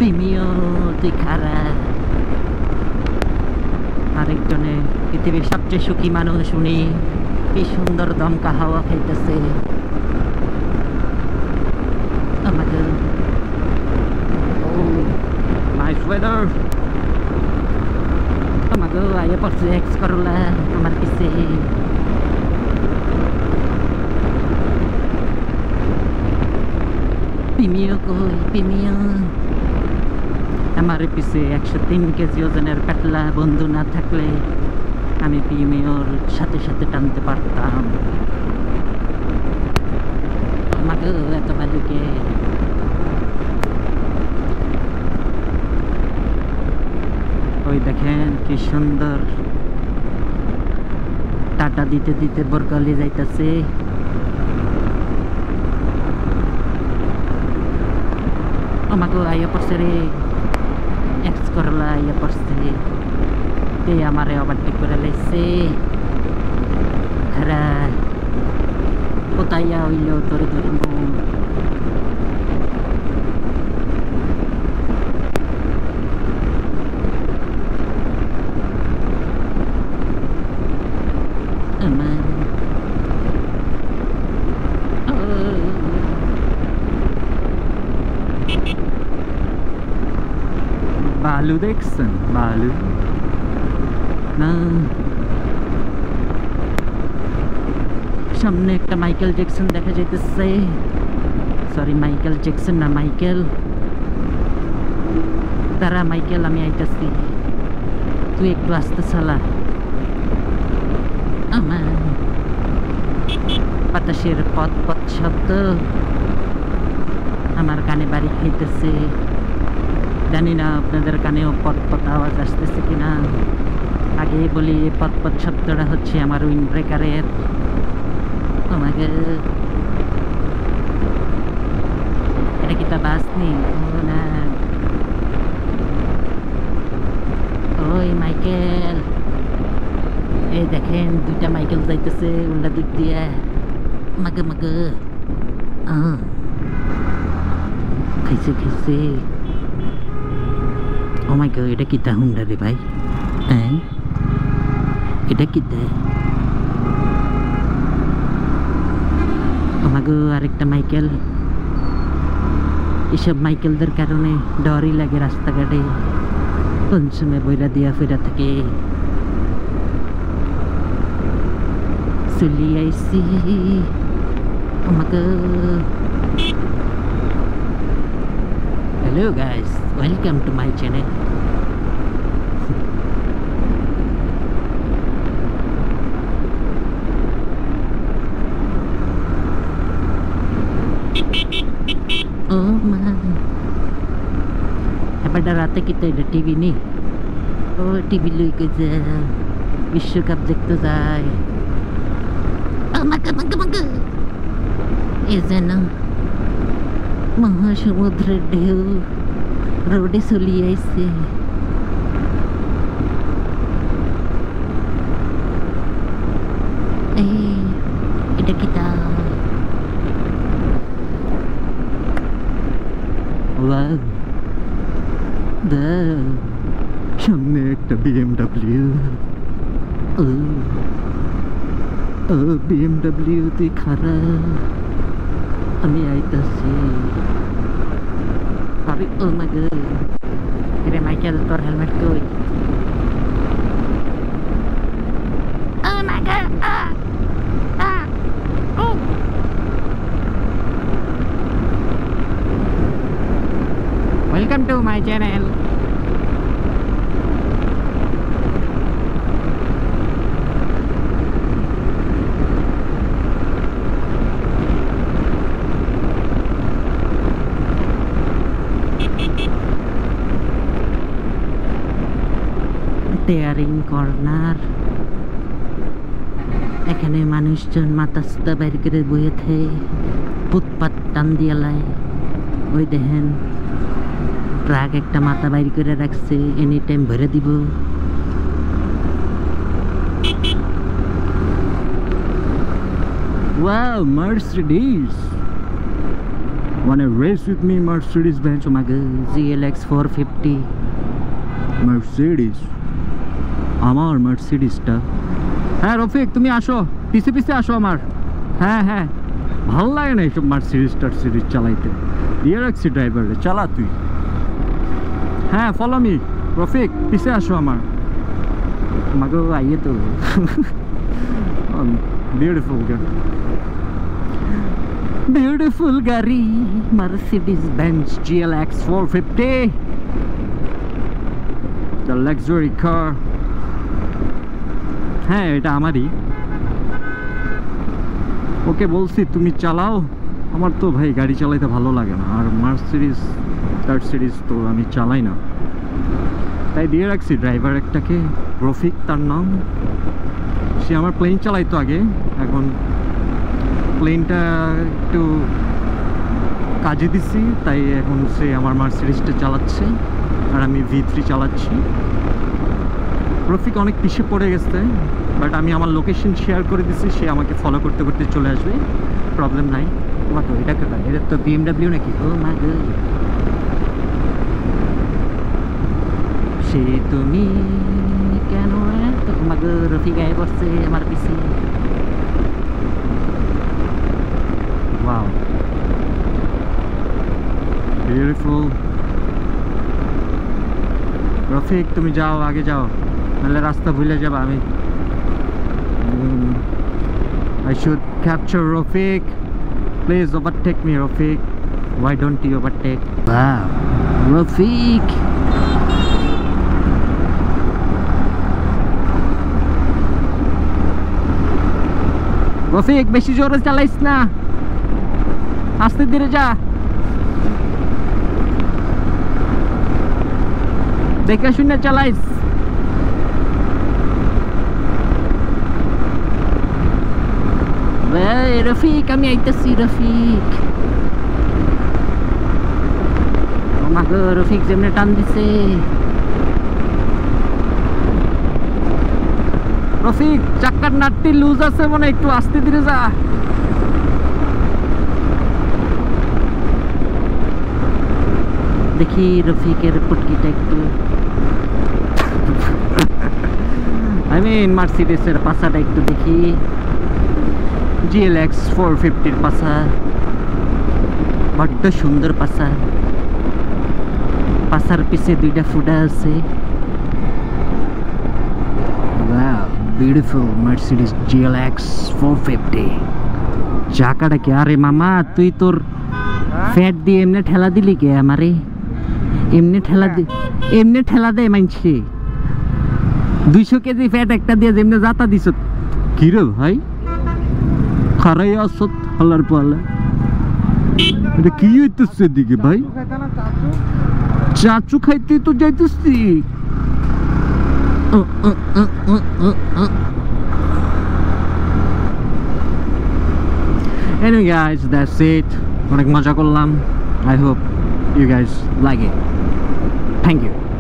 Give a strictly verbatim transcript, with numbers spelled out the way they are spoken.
প্রিমিয় তুই খারা। আরেকজনে পৃথিবীর সবচেয়ে সুখী মানুষ উনি কি সুন্দর দমকা হাওয়া খাইতেছে। আমাকে নাইস ওয়েদার। আমাকে আইয়া পড়ছে এক্স করলা আমার পিছে। প্রিমিয় কই প্রিমিয়? আমার পিছে একশো তিন কেজি ওজনের পেটলা বন্ধু না থাকলে আমি প্রিমিয়র সাথে সাথে টানতে পারতাম। আমাকে এত বালুকে ওই দেখেন কি সুন্দর টাটা দিতে দিতে বরকালি যাইতেছে। আমাকে আইয়া পড়ছে রে এক্স করলা আইয়া পড়ছে। তে আমারে ওভারটেক করে লাইছে। খারা কোথায় হইল তোরে ধরবো। বালু দেখছেন? বালু না, সামনে একটা মাইকেল জ্যাকসন দেখা যাইতেছে। সরি মাইকেল জ্যাকসন না, মাইকেল। তারা মাইকেল আমি আইতাছি, তুই একটু আস্তে চালা। আমার বাতাসের পথ পথ শব্দ আমার কানে বাড়ি খাইতেছে। জানি না আপনাদের কানেও পথ পথ আওয়াজ আসতেছে কিনা। আগে বলি পথ পথ শব্দটা হচ্ছে আমার উইন্ড ব্রেকারের। আমাকে এটা কি তা বাস নেই? না, ওই মাইকেল। এই দেখেন দুইটা মাইকেল যাইতেছে উল্টা দিক দিয়ে। মাগে মাগে খাইছে খাইছে। ও মাই গড, এটা কি তা হুন্ডা রে ভাই? হ্যাঁ এটা কি তা? ও মা গো, আরেকটা মাইকেল। এসব মাইকেলদের কারণে ডরই লাগে রাস্তাঘাটে, কোন সময় বইরা দিয়া ফেরা থাকে। চলি আইসি। ও মা গো, hello guys, welcome to my channel. Oh man, এবার রাতে কি তো এটা টিভি নেই? ও টিভি লইকে যায়, বিশ্বকাপ দেখতে যায়। আমাকে আমাকে আমাকে এ যেন মহাসমুদ্রের ঢেউ রোডে চলি আইছে। এই এটা কি তা? ওয়াও, সামনে একটা বিএমডব্লিউ। ও ও বিএমডব্লিউ তুই খারাপ, আমি আইতাছি। আরে ও মাই গড, রে মাইকেল তোর হেলমেট কই? Oh my god, ah ah oh welcome to my channel. টেয়ারিং কর্নার, এখানে মানুষজন মাথা সুতা বাইর করে বইয়ে থাকে, ফুটপাত টান দিয়ে লাই। ওই দেখেন ট্রাক একটা মাথা বাইর করে রাখছে, এনি টাইম ভরে দিব। Wow, Mercedes. Wanna race with me, Mercedes Benz? Oh my god, Z L X four fifty. Mercedes. আমার মার্সিডিসটা। হ্যাঁ রফিক, তুমি আসো, পিছে পিছে আসো আমার। হ্যাঁ হ্যাঁ, ভালো লাগে না এইসব মার্সিডিস টার্সিডিস চালাইতে। রিয়ার এক্সি ড্রাইভার চালা তুই। হ্যাঁ ফলো মি রফিক, পিছে আসো আমার। আমাকে আইয়ে তো বিউটিফুল গাড়ি, বিউটিফুল গাড়ি Mercedes Benz G L X four fifty, the luxury car. হ্যাঁ এটা আমারই। ওকে বলছি তুমি চালাও, আমার তো ভাই গাড়ি চালাইতে ভালো লাগে না, আর মার্সিডিস টার্সিডিস তো আমি চালাই না, তাই দিয়ে রাখছি ড্রাইভার একটাকে, রফিক তার নাম। সে আমার প্লেন চালাইতো আগে, এখন প্লেনটা একটু কাজে দিছি, তাই এখন সে আমার মার্সিডিসটা চালাচ্ছে আর আমি ভি থ্রি চালাচ্ছি। রফিক অনেক পিছিয়ে পড়ে গেছে, বাট আমি আমার লোকেশন শেয়ার করে দিছি, সে আমাকে ফলো করতে করতে চলে আসবে, প্রবলেম নাই। মা তো এটা কেন, এটা তো B M W নাকি? ও মা গো, সে তুমি কেন এত মা গো, রফিক গায়ে পড়ছে আমার পিছে। Wow beautiful. রফিক তুমি যাও, আগে যাও, নাহলে রাস্তা ভুলে যাবে। আমি I should capture Rafik. Please overtake me, Rafik. Why don't you overtake? Wow, Rafik. Rafiq বেশি জোরে চালাইস না, আস্তে ধীরে যা, দেখে শুনে চালাইস। রফিক আমি আইতেছি, রফিক। ও মা গো, রফিক যেমনে টান দিছে। রফিক চাক্কার নাটটি লুজ আছে মনে, একটু আস্তে ধীরে যা। দেখি রফিকের পুটকিটা একটু, আই মিন মার্সিডিসের পাশাটা একটু দেখি। G L X four fifty এর পাশা বড্ড সুন্দর পাশা, পাশার পিছে দুইটা ফুটা আছে। Wow, beautiful Mercedes G L X four fifty। চাকাটা কি? আরে মামা তুই তোর ফ্যাট দিয়ে এমনি ঠেলা দিলি কে আমারে? এমনি ঠেলা দি, এমনি ঠেলা দেয় মানছি। দুইশো কেজি ফ্যাট একটা দিয়ে যেমনি যাতা দিছ। কি রে ভাই, খারাই আসত হালার পালা, এটা কি হইতেছে দিকে ভাই? চাচু খাইতে তো যাইতেছি। Anyway guys, that's it. অনেক মজা করলাম। I hope you guys like it. Thank you.